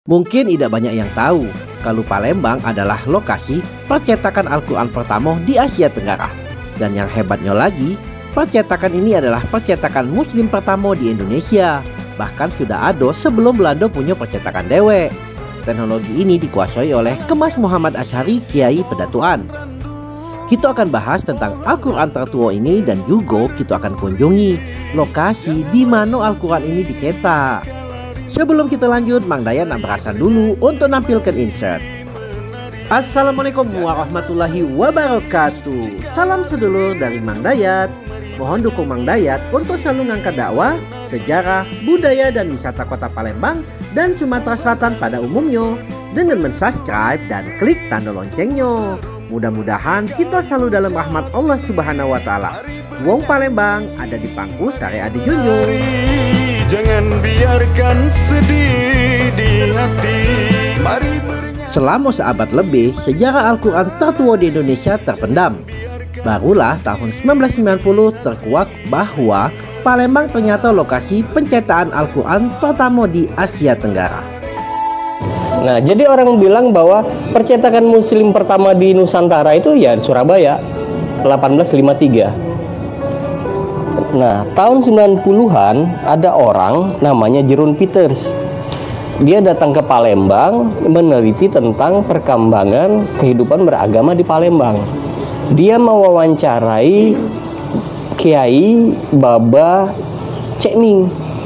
Mungkin tidak banyak yang tahu kalau Palembang adalah lokasi percetakan Al-Quran pertama di Asia Tenggara. Dan yang hebatnya lagi, percetakan ini adalah percetakan Muslim pertama di Indonesia. Bahkan sudah ada sebelum Belanda punya percetakan dewek. Teknologi ini dikuasai oleh Kemas Muhammad Asy'ari Kiai Pedatuan. Kita akan bahas tentang Al-Quran tertua ini dan juga kita akan kunjungi lokasi di mana Al-Quran ini dicetak. Sebelum kita lanjut, Mang Dayat nak berasan dulu untuk nampilkan insert. Assalamualaikum warahmatullahi wabarakatuh. Salam sedulur dari Mang Dayat. Mohon dukung Mang Dayat untuk selalu ngangkat dakwah, sejarah, budaya dan wisata kota Palembang dan Sumatera Selatan pada umumnya dengan mensubscribe dan klik tanda loncengnya. Mudah-mudahan kita selalu dalam rahmat Allah Subhanahu wa taala. Wong Palembang ada di pangku syariat dijunjung. Jangan biarkan sedih di hati. Selama seabad lebih, sejarah Al-Quran tertua di Indonesia terpendam. Barulah tahun 1990 terkuak bahwa Palembang ternyata lokasi pencetakan Al-Quran pertama di Asia Tenggara. Nah, jadi orang bilang bahwa percetakan Muslim pertama di Nusantara itu ya di Surabaya, 1853. Nah, tahun 90-an ada orang namanya Jeroen Pieters. Dia datang ke Palembang meneliti tentang perkembangan kehidupan beragama di Palembang. Dia mewawancarai Kiai Baba Cek Ming.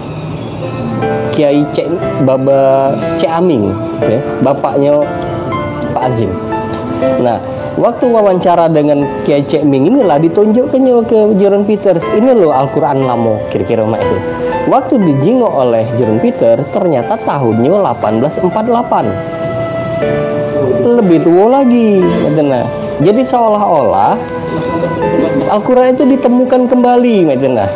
Kiai Baba Cek Aming, ya, bapaknya Pak Azim. Nah, waktu wawancara dengan Kiai Cek Ming inilah ditunjukkannya ke Jeroen Pieters. Ini loh Al-Quran lamo, kira-kira mak itu. Waktu dijingok oleh Jeroen Pieters, ternyata tahunnya 1848. Lebih tua lagi. Nah, jadi seolah-olah Al-Quran itu ditemukan kembali. Nah,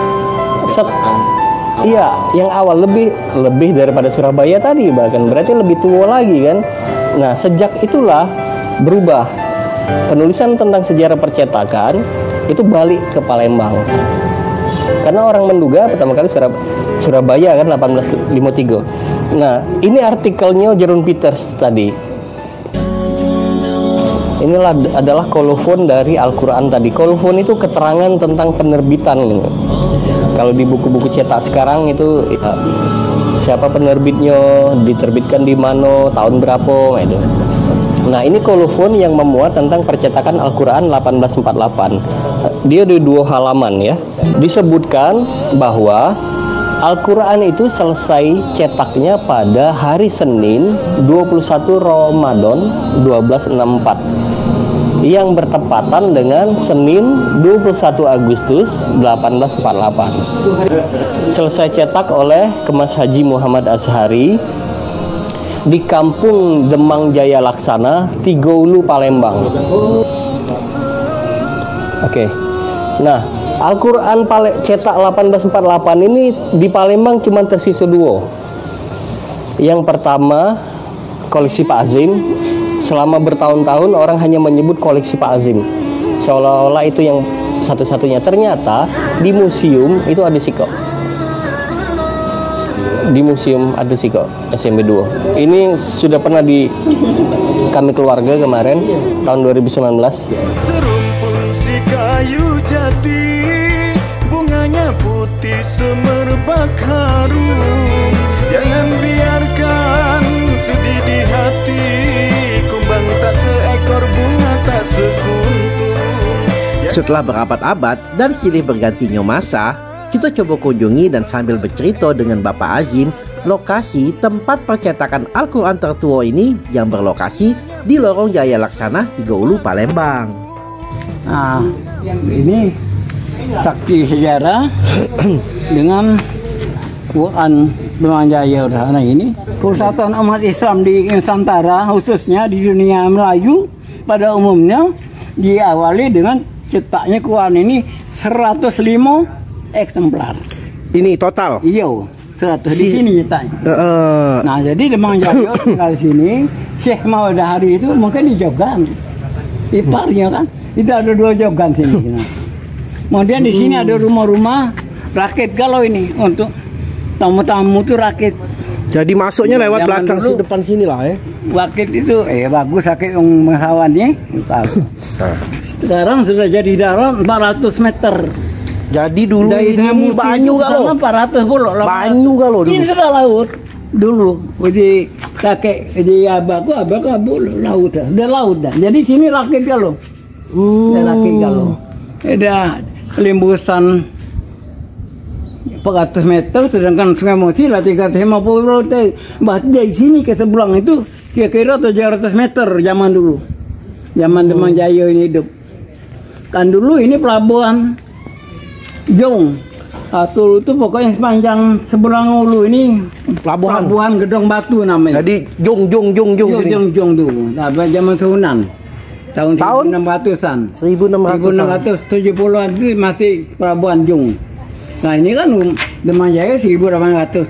iya, yang awal lebih daripada Surabaya tadi, bahkan berarti lebih tua lagi kan. Nah, sejak itulah berubah. Penulisan tentang sejarah percetakan itu balik ke Palembang. Karena orang menduga pertama kali Surabaya kan 1853. Nah, ini artikelnya Jeroen Pieters tadi. Inilah adalah kolofon dari Al-Quran tadi. Kolofon itu keterangan tentang penerbitan gitu. Kalau di buku-buku cetak sekarang itu ya, siapa penerbitnya, diterbitkan di mana, tahun berapa itu. Nah, ini kolofon yang memuat tentang percetakan Al-Quran 1848. Dia di 2 halaman ya. Disebutkan bahwa Al-Quran itu selesai cetaknya pada hari Senin 21 Ramadan 1264 yang bertepatan dengan Senin 21 Agustus 1848. Selesai cetak oleh Kemas Haji Muhammad Asy'ari di Kampung Demang Jaya Laksana, Tigoulu, Palembang. Oke. Nah, Al-Quran cetak 1848 ini di Palembang cuma tersisa 2. Yang pertama, koleksi Pak Azim. Selama bertahun-tahun orang hanya menyebut koleksi Pak Azim, seolah-olah itu yang satu-satunya. Ternyata di museum itu ada sih kok. Di museum ada sih kok SMP 2. Ini sudah pernah di kami keluarga kemarin tahun 2019. Serumpun si kayu jati, bunganya putih semerbak harum. Jangan biarkan sedih di hati, kumbang tak seekor bunga tak sekuntum. Setelah berabad-abad dan silih bergantinya masa, kita coba kunjungi dan sambil bercerita dengan Bapak Azim lokasi tempat percetakan Al-Quran tertua ini yang berlokasi di Lorong Jaya Laksana, Tigoulu, Palembang. Nah, ini saksi sejarah dengan Quran Jaya. Nah, ini Persatuan Umat Islam di Nusantara, khususnya di dunia Melayu pada umumnya, diawali dengan cetaknya Quran ini 105 eksemplar. Ini total? Iya, 100 di sini cetaknya. Nah, jadi Demang Jaya tinggal sini. Syekh Mawadahari itu mungkin di Jogan, iparnya kan. Itu ada 2 Jogan sini. Kemudian di sini ada rumah-rumah rakit. Kalau ini untuk tamu-tamu tuh rakit Jadi masuknya lewat Zaman belakang dulu, depan sini lah ya. Wakit itu bagus sakit menghawannya. Sekarang sudah jadi darat 400 meter. Jadi dulu Dari ini banyu kalau kalau. 400 puluh. Banyu kalau dulu. Ini sudah laut dulu. Jadi kakek di abahku laut dah. Udah laut dah. Jadi sini rakit kalau. Udah rakit kalau. Ada limbusan 400 meter, sedangkan Sungai Musi lah 350 meter. Bahkan dari sini ke seberang itu kira-kira 700 meter zaman dulu. Zaman Demang Jaya ini hidup. Kan dulu ini pelabuhan Jong. Atul itu pokoknya sepanjang seberang Ulu ini pelabuhan Gedong Batu namanya. Jadi Jong Jong dulu. Nah, zaman Sunan. Tahun 1600-an. 1670-an itu masih pelabuhan Jong. Nah ini kan Demang Jaya 1800.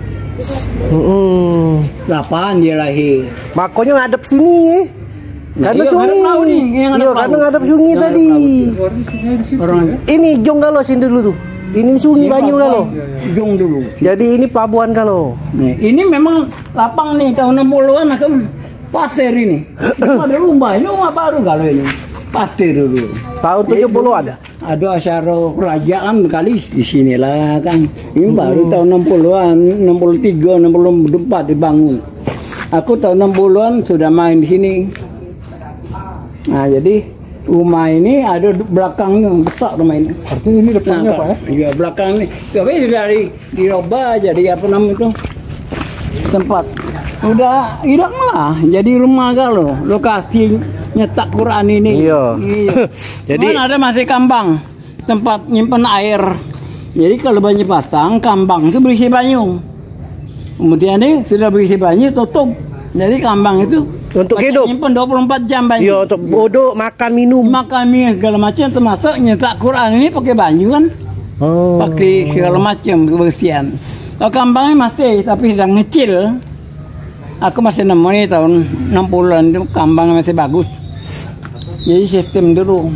8 dia lahir. Makanya ngadep sini ya. Karena iya, sungai. Iya, karena ngadep sungai tadi. Ini Jong kalau sini dulu tuh. Ini sungai Banyu kalau. Jong dulu. Jadi ini pelabuhan kalau. Nih, ini memang lapang nih tahun 60-an akan pasir ini. Ada rumah baru kalau ini. Pasir dulu. Tahun 70-an. Ada acara kerajaan kali di sinilah kan. Ini baru tahun 60-an, 63, 64 dibangun. Aku tahun 60-an sudah main di sini. Nah, jadi rumah ini ada belakangnya besar rumah ini. Artinya ini depannya Pak ya? Iya, belakang ini. Tapi sudah dirubah jadi apa namanya itu? Tempat. Udah hilang lah. Jadi rumah kalau lokasi nyetak Quran ini. Iya. Jadi ada masih kambang tempat nyimpen air. Jadi kalau banjir pasang kambang itu berisi banyu. Kemudian ini sudah berisi banyu tutup. Jadi kambang itu untuk hidup nyimpen 24 jam banyu. Iya, untuk bodoh, makan minum Segala macam termasuk nyetak Quran ini pakai banyu kan. Pakai segala macam kebersihan. Kalau kambangnya masih tapi sedang ngecil. Aku masih nemu nih tahun 60-an itu kambang masih bagus. Jadi sistem dulu.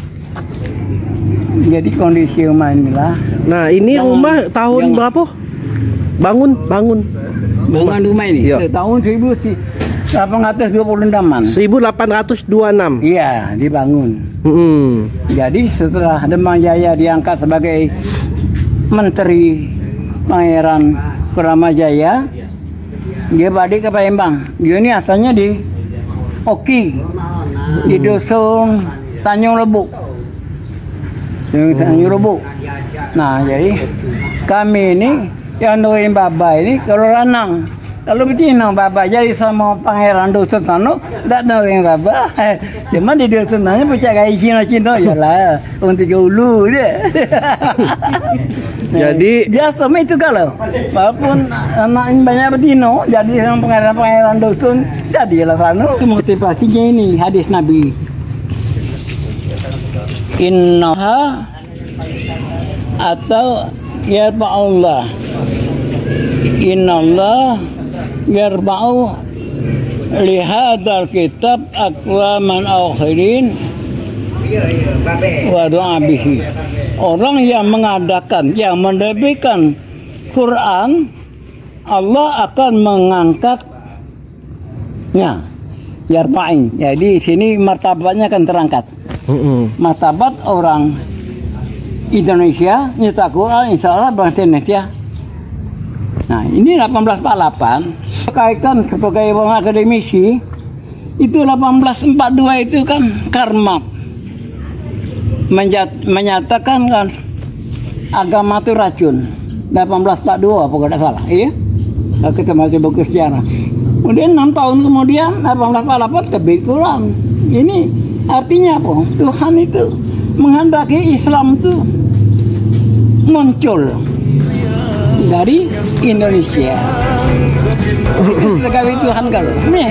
Jadi kondisi rumah inilah. Nah ini rumah tahun berapa? Bangun rumah ini? Iya. Tahun 1826-an. 1826. Iya, dibangun. Jadi setelah Demang Jaya diangkat sebagai Menteri Pangeran Kuramajaya, dia balik ke Palembang. Dia ini asalnya di Oki, di dusun Tanjung Lebu. Nah, jadi kami ini yang doain Baba ini kalau lanang. Kalau betina Baba jadi sama pangeran dusun sana, tak doain Baba. Cuma di dusun sana percaya Cina ya lah, untuk ulu dia. Jadi biasa itu kalau walaupun anaknya banyak betina, jadi sama pangeran dusun, jadilah sana. Motivasinya ini hadis Nabi. Innaha atau yarfa'ullah. Innallah yarfa'u lihadal kitab aqwaman akhirin wa du'a bihi. Orang yang mengadakan, yang menerbitkan Quran, Allah akan mengangkatnya. Yarfa'in. Jadi sini martabatnya akan terangkat. Martabat orang Indonesia nyetak Quran insya Allah bahasa Indonesia. Nah ini 1848 kaitkan sebagai orang akademisi itu 1842 itu kan Karl Marx menyatakan kan agama itu racun. 1842 apa tidak salah, iya? Kita masih buku sejarah. Kemudian 6 tahun kemudian 1848 terbit Quran. Ini artinya apa? Tuhan itu menghendaki Islam itu muncul dari Indonesia. Sekali Tuhan kalau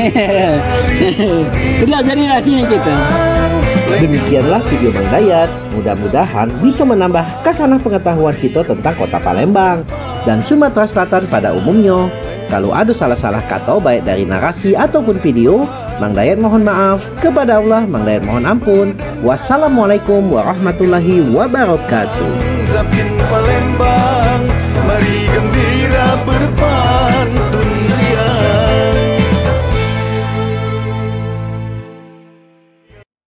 sudah jadi sini kita. Demikianlah video Mang Dayat. Mudah-mudahan bisa menambah kasanah pengetahuan kita tentang kota Palembang dan Sumatera Selatan pada umumnya. Kalau ada salah-salah kata baik dari narasi ataupun video, Mang Dayat mohon maaf. Kepada Allah, Mang Dayat mohon ampun. Wassalamualaikum warahmatullahi wabarakatuh. Zapin Palembang, mari gembira berpantun.